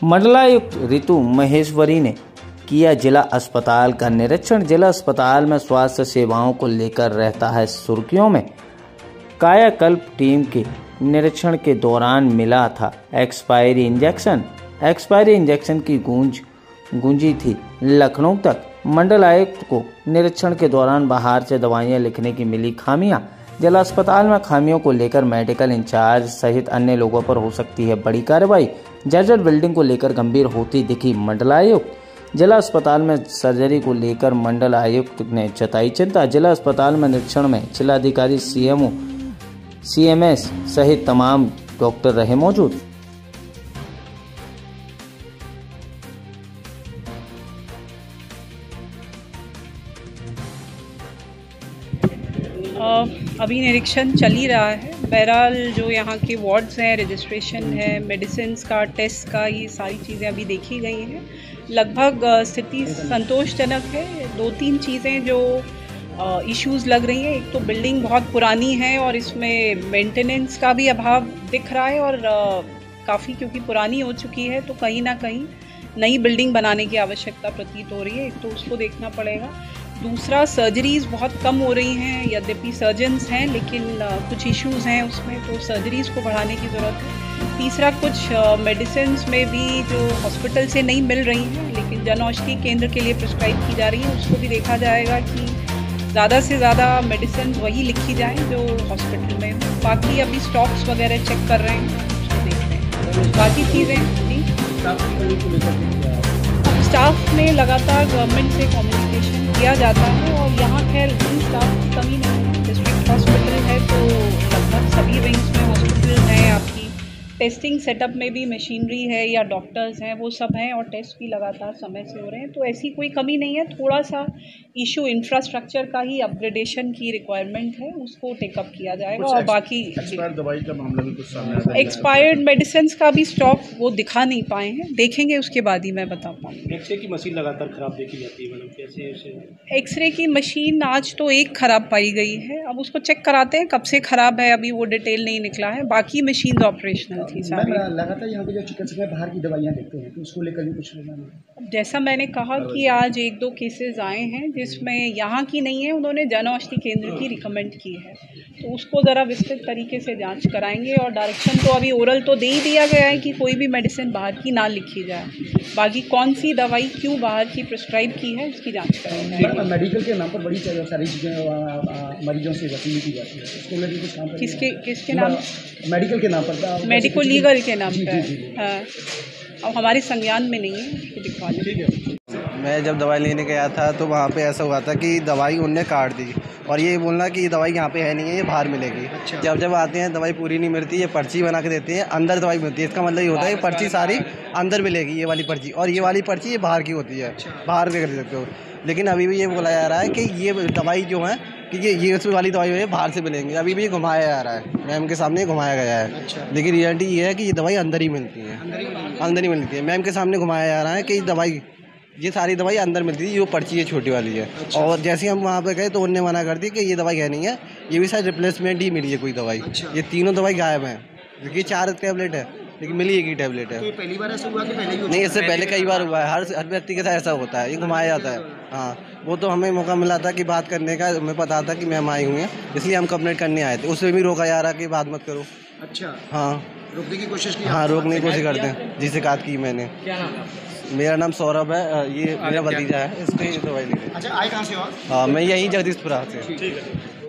मंडलायुक्त ऋतु महेश्वरी ने किया जिला अस्पताल का निरीक्षण। जिला अस्पताल में स्वास्थ्य सेवाओं को लेकर रहता है सुर्खियों में। कायाकल्प टीम के निरीक्षण के दौरान मिला था एक्सपायरी इंजेक्शन की गूंजी थी लखनऊ तक। मंडलायुक्त को निरीक्षण के दौरान बाहर से दवाइयां लिखने की मिली खामियां। जिला अस्पताल में खामियों को लेकर मेडिकल इंचार्ज सहित अन्य लोगों पर हो सकती है बड़ी कार्रवाई। जर्जर बिल्डिंग को लेकर गंभीर होती दिखी मंडलायुक्त। जिला अस्पताल में सर्जरी को लेकर मंडल आयुक्त ने जताई चिंता। जिला अस्पताल में निरीक्षण में जिलाधिकारी सीएमओ सीएमएस सहित तमाम डॉक्टर रहे मौजूद। अभी निरीक्षण चल ही रहा है। बहरहाल जो यहाँ के वार्ड्स हैं, रजिस्ट्रेशन है, मेडिसिन का, टेस्ट का, ये सारी चीज़ें अभी देखी गई हैं। लगभग स्थिति संतोषजनक है। 2-3 चीज़ें जो इश्यूज़ लग रही हैं, एक तो बिल्डिंग बहुत पुरानी है और इसमें मेंटेनेंस का भी अभाव दिख रहा है और काफ़ी क्योंकि पुरानी हो चुकी है तो कहीं ना कहीं नई बिल्डिंग बनाने की आवश्यकता प्रतीत हो रही है। एक तो उसको देखना पड़ेगा। दूसरा, सर्जरीज़ बहुत कम हो रही हैं। यद्यपि सर्जन्स हैं लेकिन कुछ इश्यूज़ हैं उसमें, तो सर्जरीज़ को बढ़ाने की ज़रूरत है। तीसरा, कुछ मेडिसिन्स में भी जो हॉस्पिटल से नहीं मिल रही हैं लेकिन जन औषधि केंद्र के लिए प्रिस्क्राइब की जा रही हैं, उसको भी देखा जाएगा कि ज़्यादा से ज़्यादा मेडिसिन वही लिखी जाएँ जो हॉस्पिटल में हो। बाकी अभी स्टॉक्स वगैरह चेक कर रहे हैं, उसको देख रहे हैं। बाकी चीज़ें स्टाफ में लगातार गवर्नमेंट से कम्युनिकेशन किया जाता है और यहाँ खैर स्टाफ की कमी नहीं है। डिस्ट्रिक्ट हॉस्पिटल है तो लगभग सभी विंग्स में हॉस्पिटल हैं। आपकी टेस्टिंग सेटअप में भी मशीनरी है या डॉक्टर्स हैं, वो सब हैं और टेस्ट भी लगातार समय से हो रहे हैं, तो ऐसी कोई कमी नहीं है। थोड़ा सा इशू इंफ्रास्ट्रक्चर का ही अपग्रेडेशन की रिक्वायरमेंट है, उसको टेकअप किया जाएगा। और बाकी एक्सपायर्ड दवाई का मामला भी कुछ सामने आया है। एक्सपायर्ड मेडिसिन का भी स्टॉक वो दिखा नहीं पाए हैं, देखेंगे उसके बाद ही मैं बता पाऊँगी। एक्सरे की मशीन लगातार खराब देखी जाती है मैडम, कैसे? एक्सरे की मशीन आज तो एक ख़राब पाई गई है, अब उसको चेक कराते हैं कब से ख़राब है, अभी वो डिटेल नहीं निकला है। बाकी मशीन ऑपरेशनल थी सारी। लगातार यहाँ पे जो चिकित्सक है बाहर की दवाइयाँ देते हैं, तो उसको लेकर भी कुछ जैसा मैंने कहा कि आज 1-2 केसेस आए हैं जिसमें यहाँ की नहीं है, उन्होंने जन औषधि केंद्र की रिकमेंड की है, तो उसको ज़रा विस्तृत तरीके से जांच कराएंगे। और डायरेक्शन तो अभी ओरल तो दे ही दिया गया है कि कोई भी मेडिसिन बाहर की ना लिखी जाए। बाकी कौन सी दवाई क्यों बाहर की प्रिस्क्राइब की है उसकी जाँच करेंगे। मेडिकल के नाम पर बड़ी सारी चीज़ें मरीजों से वसूली की जाती है, उसको लेकर कुछ काम किसके नाम? मेडिकल के नाम पर, मेडिको लीगल के नाम पर। हाँ, अब हमारे संज्ञान में नहीं है, उसको दिखवा दें। मैं जब दवाई लेने गया था तो वहाँ पे ऐसा हुआ था कि दवाई उनने काट दी और ये बोलना कि ये दवाई यहाँ पे है नहीं है, ये बाहर मिलेगी। अच्छा। जब आते हैं दवाई पूरी नहीं मिलती, ये पर्ची बना के देते हैं, अंदर दवाई मिलती है। इसका मतलब ये होता है कि पर्ची सारी अंदर मिलेगी, ये वाली पर्ची, और ये वाली पर्ची ये बाहर की होती है। अच्छा। बाहर से खरीद सकते हो। लेकिन अभी भी ये बोला जा रहा है कि ये दवाई जो है कि ये वाली दवाई है बाहर से मिलेंगी। अभी भी ये घुमाया जा रहा है, मैम के सामने घुमाया गया है। अच्छा। लेकिन रियलिटी ये है कि ये दवाई अंदर ही मिलती है, अंदर ही मिलती है। मैम के सामने घुमाया जा रहा है कि दवाई, ये सारी दवाई अंदर मिलती थी, ये पर्ची है छोटी वाली है। अच्छा। और जैसे हम वहाँ पे गए तो उन्होंने मना कर दी कि ये दवाई है नहीं है, ये भी शायद रिप्लेसमेंट ही मिली है कोई दवाई। अच्छा। ये तीनों दवाई गायब हैं। देखिए 4 टैबलेट है लेकिन मिली एक ही टैबलेट है। तो पहली बार ऐसा हुआ कि पहले ही? नहीं, इससे पहले कई बार हुआ है। हर व्यक्ति के साथ ऐसा होता है, ये घुमाया जाता है। हाँ, वो तो हमें मौका मिला था कि बात करने का, हमें पता था कि मैम आई हुई हैं, इसलिए हम कंप्लेंट करने आए थे। उसमें भी रोका जा रहा कि बात मत करो। अच्छा। हाँ, रोकने की कोशिश की? हाँ, रोकने की कोशिश करते हैं। जी, शिकायत की मैंने। क्या नाम है? मेरा नाम सौरभ है, ये मेरा भतीजा है, इसके दवाई ली। अच्छा, आए कहाँ से हो? हाँ, मैं यहीं जगदीशपुरा से। ठीक है।